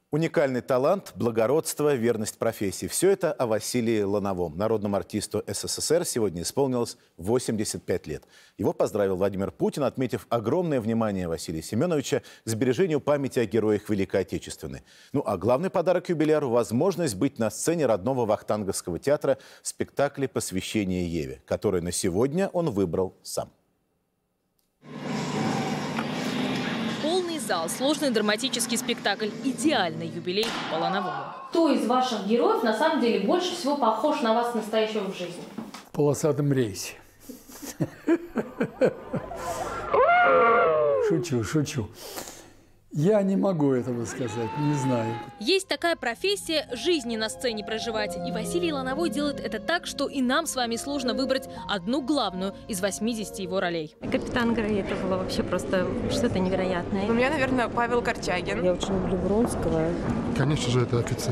Уникальный талант, благородство, верность профессии – все это о Василии Лановом. Народному артисту СССР сегодня исполнилось 85 лет. Его поздравил Владимир Путин, отметив огромное внимание Василия Семеновича к сбережению памяти о героях Великой Отечественной. Ну а главный подарок юбиляру – возможность быть на сцене родного Вахтанговского театра в спектакле «Посвящение Еве», который на сегодня он выбрал сам. Сложный драматический спектакль. Идеальный юбилей по Лановому. Кто из ваших героев на самом деле больше всего похож на вас настоящего в жизни? В полосатом рейсе. Шучу. Я не могу этого сказать, не знаю. Есть такая профессия – жизни на сцене проживать. И Василий Лановой делает это так, что и нам с вами сложно выбрать одну главную из 80 его ролей. Капитан Грей – это было вообще просто что-то невероятное. У меня, наверное, Павел Корчагин. Я очень люблю Вронского. Конечно же, это офицер.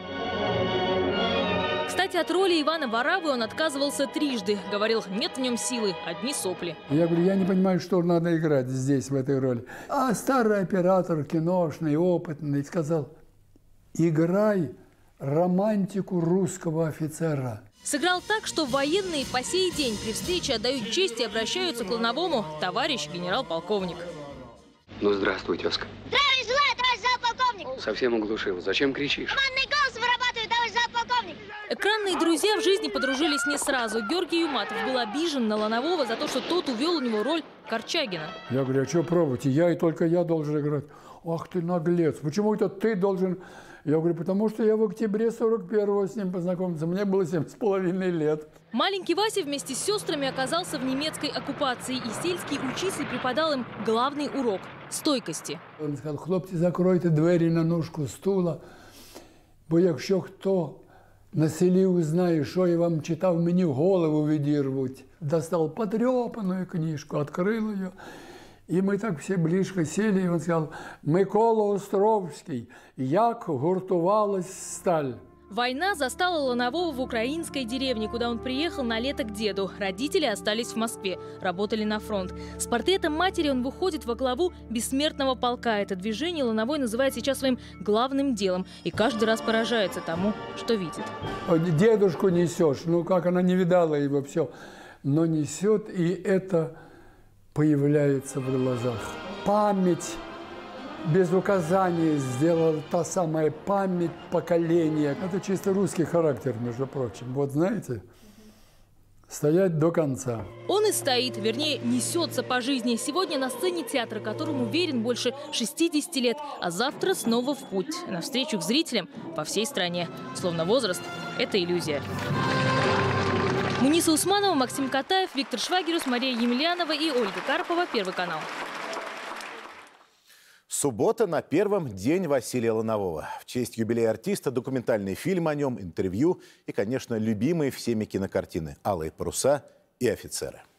Кстати, от роли Ивана Варавы он отказывался трижды. Говорил, нет в нем силы, одни сопли. Я говорю, я не понимаю, что надо играть здесь, в этой роли. А старый оператор, киношный, опытный, сказал, играй романтику русского офицера. Сыграл так, что военные по сей день при встрече отдают честь и обращаются к Лановому товарищ генерал-полковник. Ну, здравствуй, тезка. Здравия желаю, товарищ замполковник! Совсем оглушил. Зачем кричишь? Командный голос вырабатывает, товарищ замполковник! Экранные друзья в жизни подружились не сразу. Георгий Юматов был обижен на Ланового за то, что тот увел у него роль Корчагина. Я говорю, а что пробуйте? Я и только я должен играть. Ах ты наглец, почему это ты должен? Я говорю, потому что я в октябре 41-го с ним познакомился. Мне было 7,5 лет. Маленький Вася вместе с сестрами оказался в немецкой оккупации, и сельский учитель преподал им главный урок – стойкости. Он сказал, хлопці, закройте двері на ножку стула, бо якщо хто на селі узнає, що я вам читав, мені голову відірвуть. Достал потрепанную книжку, открыл ее. И мы так все близко сели, и он сказал, Микола Островский, як гуртувалась сталь. Война застала Ланового в украинской деревне, куда он приехал на лето к деду. Родители остались в Москве, работали на фронт. С портретом матери он выходит во главу бессмертного полка. Это движение Лановой называет сейчас своим главным делом. И каждый раз поражается тому, что видит. Дедушку несешь, ну как она не видала его, все. Но несет, и это появляется в глазах. Память без указания сделала та самая память поколения. Это чисто русский характер, между прочим. Вот знаете, стоять до конца. Он и стоит, вернее, несется по жизни. Сегодня на сцене театра, которому верен больше 60 лет, а завтра снова в путь, навстречу к зрителям по всей стране. Словно возраст – это иллюзия. Муниса Усманова, Максим Катаев, Виктор Швагерус, Мария Емельянова и Ольга Карпова. Первый канал. Суббота на первом день Василия Ланового. В честь юбилея артиста документальный фильм о нем, интервью и, конечно, любимые всеми кинокартины «Алые паруса» и «Офицеры».